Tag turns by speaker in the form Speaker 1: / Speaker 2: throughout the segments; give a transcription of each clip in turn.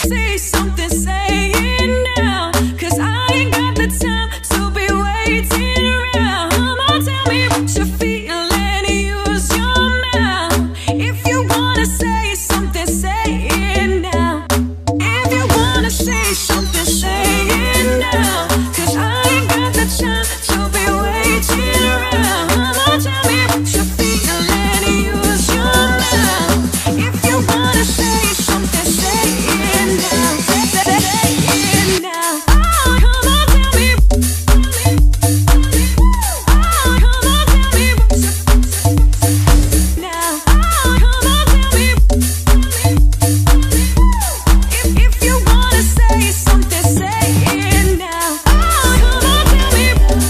Speaker 1: Say something, say it now, 'cause I ain't got the time to be waiting around. Come on, tell me what you're feeling, use your mouth. If you wanna say something, say it now. If you wanna say something, say it now, 'cause I ain't got the time to be waiting around. Come on, tell me what you're feeling, use your mouth. If you wanna say something, say it now. Say it now. Oh, come on, tell me. Oh, come on, tell me what you're now. Oh, come on, tell me. If you wanna say something, say it now. Oh, come on, tell me. Oh, come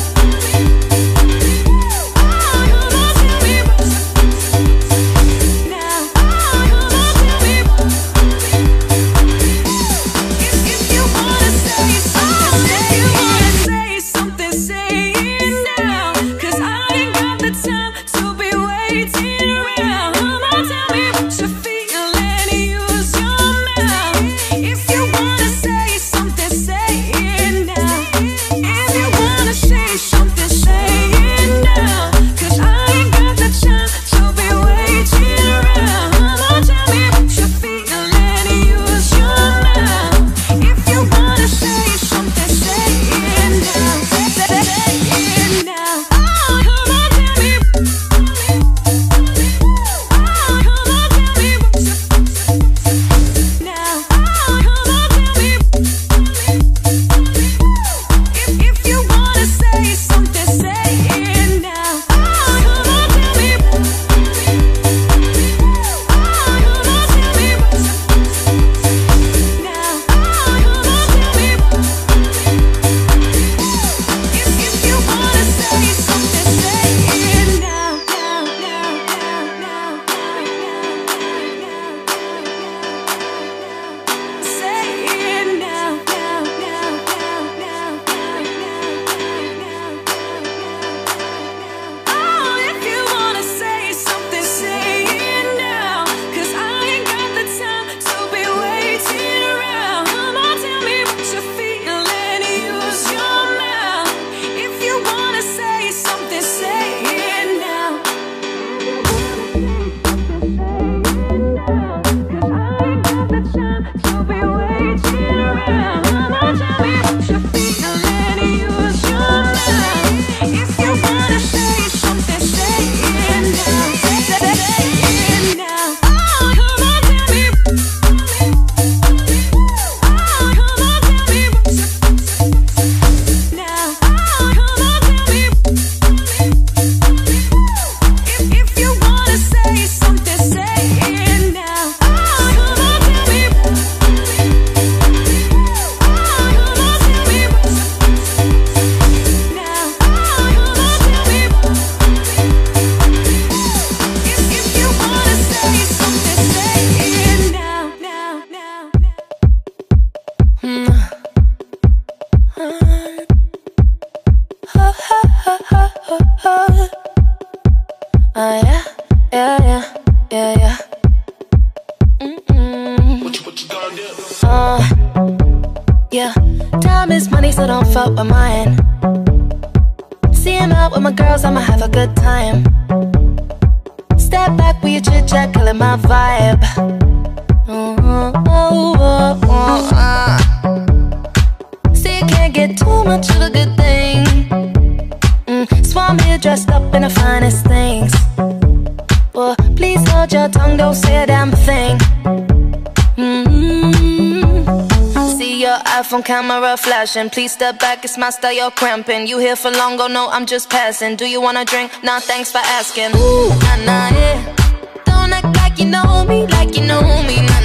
Speaker 1: on, tell me what you're now. Oh, come on, tell me. If you wanna say something, say it now, 'cause I ain't got the time to be waiting around. Come on, tell me what you're feeling, use your mouth. If you wanna say something, say it now. If you wanna say something, say it now, 'cause I ain't got the time to be waiting around. Come on, tell me what you're feeling, use your mouth. If you wanna say something, say it now. Say it now. Oh, come on, tell me. Oh, come on, tell me what you're now. Oh, come on, tell me. If you wanna say something, say it now. Oh, come on, tell me. Oh, come on, tell me what you're now. Oh, come on, tell me. If you wanna say something, say it now. Say it now. Oh, if you wanna say something, say it now, 'cause I ain't got the time to be waiting around. Come on, tell me what you're feeling, use your mouth. If you wanna say something, say it now. 'Cause I ain't got the time to be waiting around. Come on, tell me what you're feeling, use your mouth. If you wanna say something, say it now. Say it now. Oh, come on, tell me. Oh, come on, tell me what you're now. Oh, come on, tell me. If you wanna say something, say it now. Oh, come on, tell me. Oh, come on, tell me what you're now. Oh, come on, tell me. If you wanna say something, say it now.
Speaker 2: Yeah, yeah, yeah, yeah.
Speaker 3: What you gonna do?
Speaker 2: Yeah. Time is money, so don't fuck with mine. See him out with my girls, I'ma have a good time. Step back with your chit chat, killing my vibe. See, you can't get too much of a good thing. So I'm here dressed up in the finest things. Well, please hold your tongue, don't say a damn thing. See your iPhone camera flashing. Please step back, it's my style, you're cramping. You here for long, go no, I'm just passing. Do you wanna drink? Nah, thanks for asking. Ooh, nah, nah, yeah. Don't act like you know me, like you know me. Nah,